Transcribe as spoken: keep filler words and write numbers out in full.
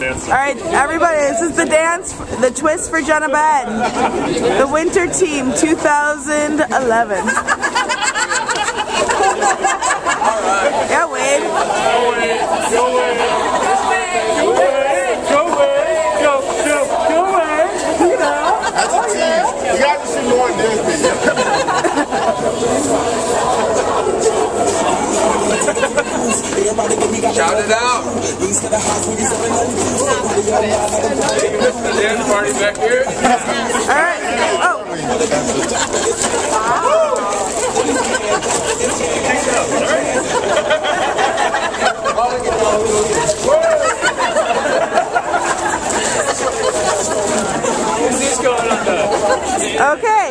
Alright, everybody, this is the dance, the twist for Jenna Ben. The Winter Team two thousand eleven. Yeah, Wade. Go Wade, go Wade, go Wade, go Wade, go, go, go Wade. You know. That's a tease. You got to see Lauren Disney. Shout it out. This is the dance party back here. Alright. Oh. Who's this going on though? Okay.